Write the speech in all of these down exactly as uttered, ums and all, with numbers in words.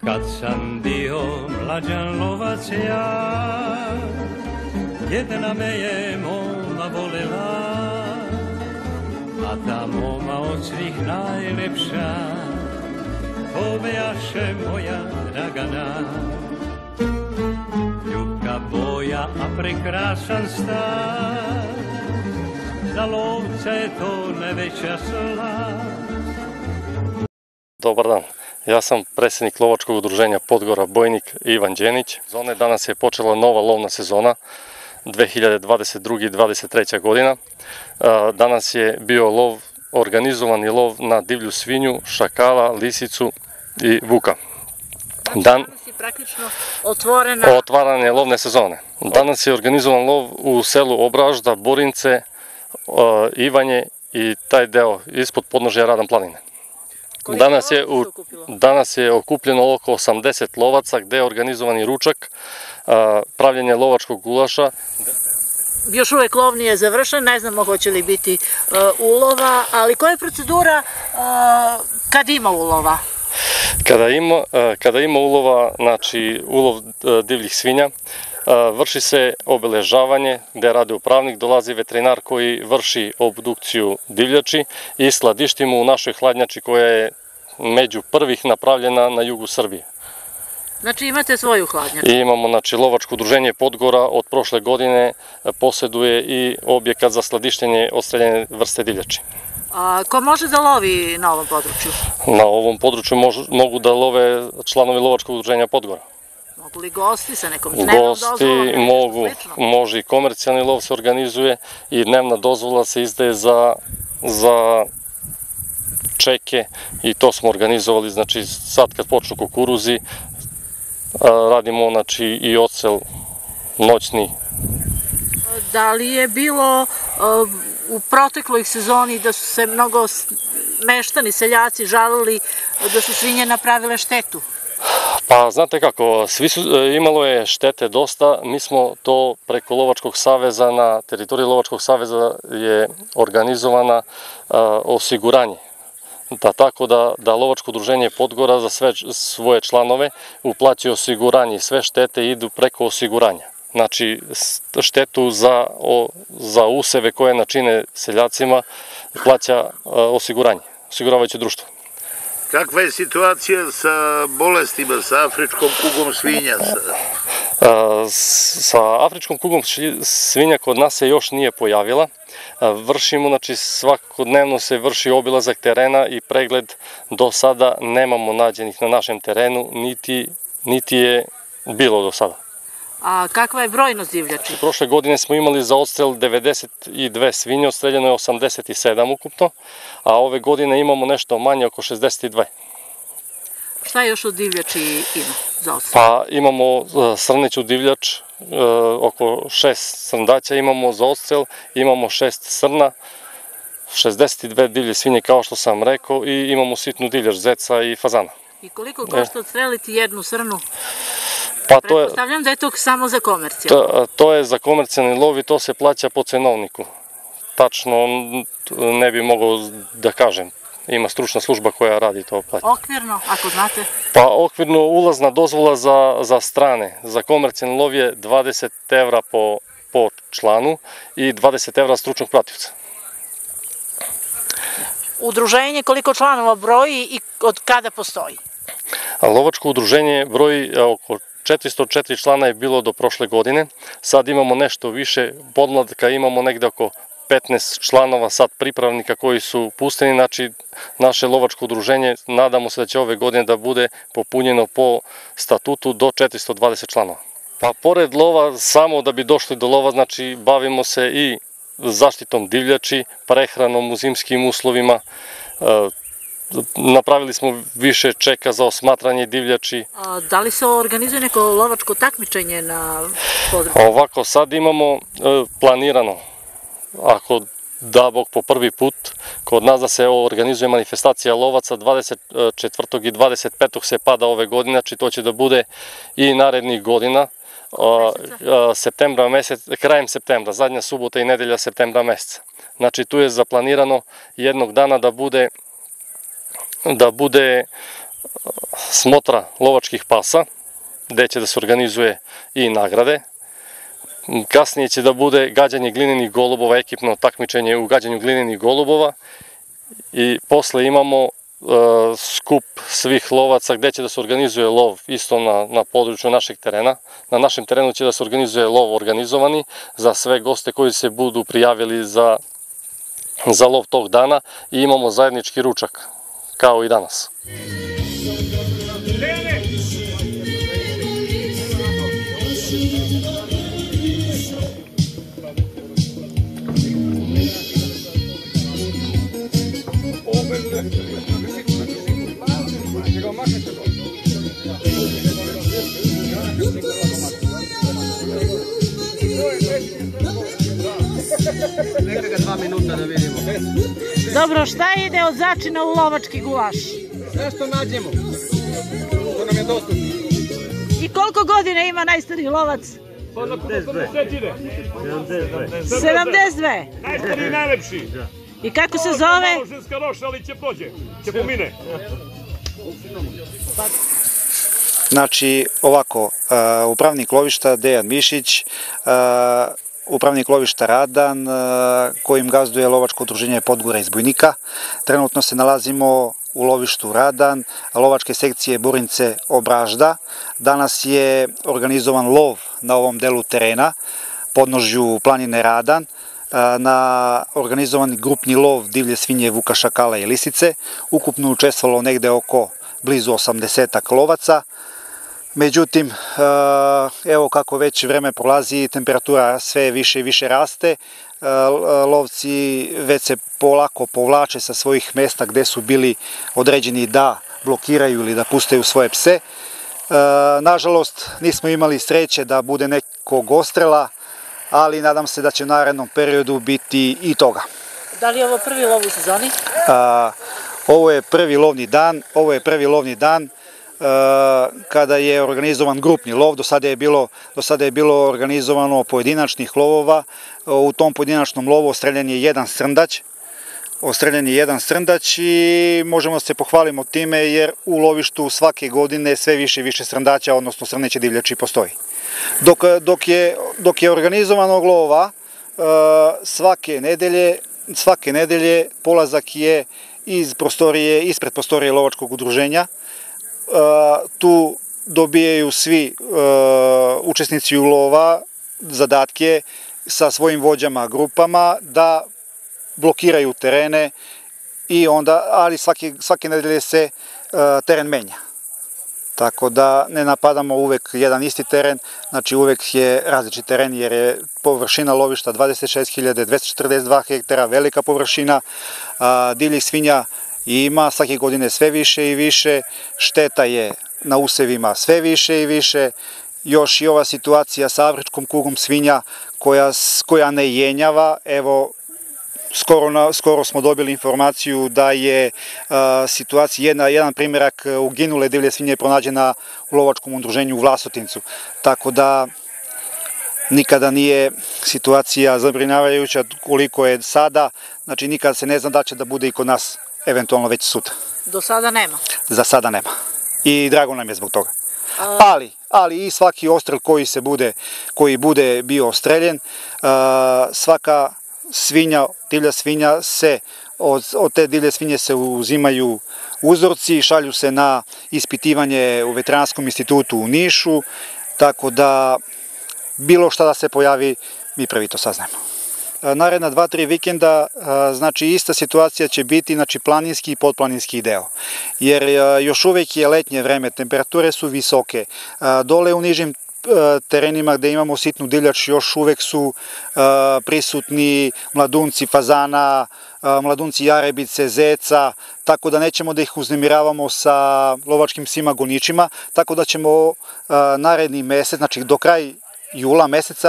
Kad sam bio mlađan lovac ja, jedna me je moma volela, a ta moma od svih najlepša, povejaše moja Dragana. Ljubka boja, a prekrasan star, za lovca je to najveća slast. Dobar dan, ja sam predsjednik lovačkog udruženja Podgora Bojnik Ivan Đenić. Danas je počela nova lovna sezona dve hiljade dvadeset druge. i dvadeset treće. godina. Danas je bio lov, organizovani lov na divlju svinju, šakala, lisicu i vuka. Danas je praktično otvorena... Otvaranje lovne sezone. Danas je organizovan lov u selu Obražda, Borince, Ivanje i taj deo ispod podnožja Radan planine. Danas je, u, danas je okupljeno oko osamdeset lovaca gde je organizovani ručak, pravljenje lovačkog gulaša. Još uvek lov nije završen, ne znamo hoće li biti ulova, ali koja je procedura kad ima ulova? Kada ima, kada ima ulova, znači ulov divljih svinja, vrši se obeležavanje gde radi upravnik, dolazi veterinar koji vrši obdukciju divljači i skladištimo u našoj hladnjači koja je među prvih napravljena na jugu Srbije. Znači imate svoju hladnjaču? I imamo, znači, lovačko udruženje Podgora od prošle godine posjeduje i objekat za skladištenje odstreljene vrste divljači. A ko može da lovi na ovom području? Na ovom području mogu da love članovi lovačkog udruženja Podgora. Mogu li gosti sa nekom dnevnom dozvolom? Gosti mogu, može i komercijalni lov se organizuje i dnevna dozvola se izdaje za, za čeke i to smo organizovali, znači sad kad počnu kukuruzi, radimo, znači, i ocel noćni. Da li je bilo u protekloj sezoni da su se mnogo meštani, seljaci žalili da su svinje napravile štetu? Pa znate kako, svi su, imalo je štete dosta, mi smo to preko Lovačkog saveza, na teritoriji Lovačkog saveza je organizovana a, osiguranje. Da, tako da, da Lovačko udruženje Podgora za sve svoje članove uplaćuje osiguranje i sve štete idu preko osiguranja. Znači štetu za, o, za useve koje načine seljacima plaća a, osiguranje, osiguravajuće društvo. Kakva je situacija sa bolestima, sa afričkom kugom svinja? Sa afričkom kugom svinja kod nas se još nije pojavila. Vršimo, znači svakodnevno se vrši obilazak terena i pregled. Do sada nemamo nađenih na našem terenu, niti, niti je bilo do sada. A kakva je brojnost divljači? Prošle godine smo imali za odstrel devedeset dve svinje, odstreljeno je osamdeset sedam ukupno, a ove godine imamo nešto manje, oko šezdeset dve. Šta još od divljači ima za odstrel? Pa imamo srneću divljač, oko šest srndaća imamo za odstrel, imamo šest srna, šezdeset dve divlje svinje kao što sam rekao i imamo sitnu divljač, zeca i fazana. I koliko košta odstreliti jednu srnu? Pa to je, pretpostavljam da je to samo za komercijalni. To, to je za komercijalni lov i to se plaća po cenovniku. Tačno ne bi mogao da kažem, ima stručna služba koja radi to plaća. Okvirno, ako znate? Pa okvirno ulazna dozvola za, za strane, za komercijalni lov je dvadeset evra po, po članu i dvadeset evra stručnog pratioca. Udruženje koliko članova broji i od kada postoji? A lovačko udruženje broji oko četiristo četiri člana je bilo do prošle godine, sad imamo nešto više, podmlatka imamo negde oko petnaest članova, sad pripravnika koji su pusteni, znači naše lovačko udruženje, nadamo se da će ove godine da bude popunjeno po statutu do četiristo dvadeset članova. Pa pored lova, samo da bi došli do lova, znači bavimo se i zaštitom divljači, prehranom u zimskim uslovima, napravili smo više čeka za osmatranje divljači. A da li se organizuje neko lovačko takmičenje na području? Ovako, sad imamo e, planirano, ako da Bog po prvi put, kod nas da se organizuje manifestacija lovaca dvadeset četvrtog i dvadeset petog se pada ove godine, znači to će da bude i narednih godina. A, a, septembra mesec, krajem septembra, zadnja subota i nedelja septembra meseca. Znači tu je zaplanirano jednog dana da bude da bude smotra lovačkih pasa, gde će da se organizuje i nagrade. Kasnije će da bude gađanje glinenih golubova, ekipno takmičenje u gađanju glinenih golubova i posle imamo skup svih lovaca gde će da se organizuje lov isto na, na području našeg terena. Na našem terenu će da se organizuje lov organizovani za sve goste koji se budu prijavili za, za lov tog dana i imamo zajednički ručak, kao i danas. Dobro, šta ide od začina u lovački gulaš? Sve što nađemo, to nam je dostupno. I koliko godina ima najstariji lovac? sedamdeset dve. Najstariji i najlepši. I kako se zove? Malo ženska loša, ali će prođe, će pomine. Znači, ovako, upravnik lovišta Dejan Mišić, upravnik lovišta Radan, kojim gazduje lovačko udruženje Podgora iz Bujnika. Trenutno se nalazimo u lovištu Radan, lovačke sekcije Burince Obražda. Danas je organizovan lov na ovom delu terena, podnožju planine Radan, na organizovani grupni lov divlje svinje, vuka, šakala i lisice. Ukupno učestvovalo negde oko blizu osamdesetak lovaca. Međutim, evo kako već vreme prolazi, temperatura sve više i više raste, lovci već se polako povlače sa svojih mesta gde su bili određeni da blokiraju ili da pustaju svoje pse. Nažalost, nismo imali sreće da bude nekog ostrela, ali nadam se da će u narednom periodu biti i toga. Da li je ovo prvi lov u sezoni? Ovo je prvi lovni dan, ovo je prvi lovni dan kada je organizovan grupni lov. Do sada je bilo, do sada je bilo organizovano pojedinačnih lovova. U tom pojedinačnom lovu ostreljan je jedan srndać. Ostreljan je jedan srndać i možemo se pohvalimo time jer u lovištu svake godine sve više i više srndaća, odnosno srneće divljači postoji. Dok, dok, je, dok je organizovanog lova svake nedelje, svake nedelje polazak je iz prostorije, ispred prostorije lovačkog udruženja. Tu dobijaju svi učesnici u lova zadatke sa svojim vođama, grupama da blokiraju terene i onda, ali svake, svake nedelje se teren menja. Tako da ne napadamo uvek jedan isti teren, znači uvek je različit teren jer je površina lovišta dvadeset šest hiljada dvesta četrdeset dva hektara, velika površina, divljih svinja ima svake godine sve više i više, šteta je na usevima sve više i više, još i ova situacija sa afričkom kugom svinja koja, koja ne jenjava, evo skoro, na, skoro smo dobili informaciju da je a, situacija, jedna, jedan primjerak uginule divlje svinje pronađena u lovačkom udruženju u Vlasotincu, tako da nikada nije situacija zabrinjavajuća koliko je sada, znači nikada se ne zna da će da bude i kod nas eventualno već sutra. Do sada nema? Za sada nema. I drago nam je zbog toga. A... Ali, ali i svaki ostrel koji se bude, koji bude bio ostreljen, a, svaka svinja, divlja svinja se, od, od te divlje svinje se uzimaju uzorci, šalju se na ispitivanje u Veterinarskom institutu u Nišu, tako da bilo šta da se pojavi, mi prvi to saznajemo. Naredna dva, tri vikenda, znači ista situacija će biti, znači planinski i podplaninski deo. Jer još uvek je letnje vreme, temperature su visoke. Dole u nižim terenima gde imamo sitnu divljač još uvek su prisutni mladunci fazana, mladunci jarebice, zeca, tako da nećemo da ih uznemiravamo sa lovačkim psima goničima, tako da ćemo naredni mesec, znači do kraja jula meseca,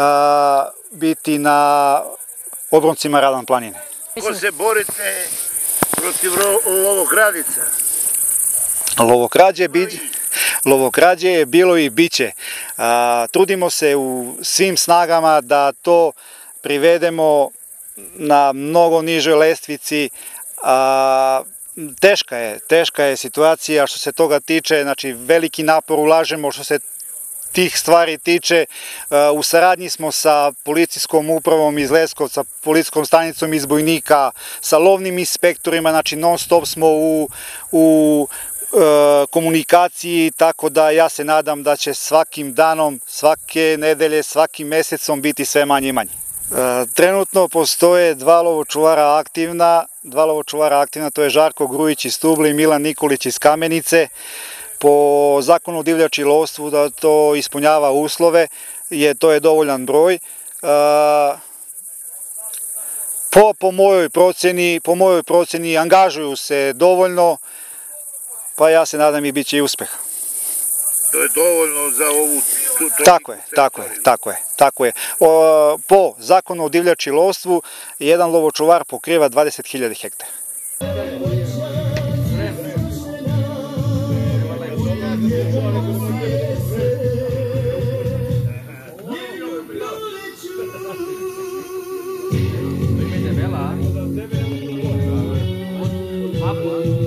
biti na obroncima Radan planine. Kako se borite protiv lovokradica? Lovokrađe, lovokrađe je bilo i biće. Trudimo se u svim snagama da to privedemo na mnogo nižoj lestvici. teška je, teška je situacija što se toga tiče, znači veliki napor ulažemo što se tih stvari tiče. U saradnji smo sa policijskom upravom iz Leskovca, policijskom stanicom iz Bojnika, sa lovnim inspektorima, znači non stop smo u, u e, komunikaciji, tako da ja se nadam da će svakim danom, svake nedelje, svakim mesecom biti sve manje i manje. E, trenutno postoje dva lovočuvara aktivna, dva lovočuvara aktivna, to je Žarko Grujić iz Stubla i Milan Nikolić iz Kamenice. Po zakonu o divljači i lovstvu da to ispunjava uslove, je, to je dovoljan broj. E, po, po mojoj proceni, po mojoj proceni angažuju se dovoljno, pa ja se nadam i bit će i uspeha. To je dovoljno za ovu... To, to tako je, tako je, tako je, tako je. O, po zakonu o divljači i lovstvu, jedan lovočuvar pokriva dvadeset hiljada hektara. Vela.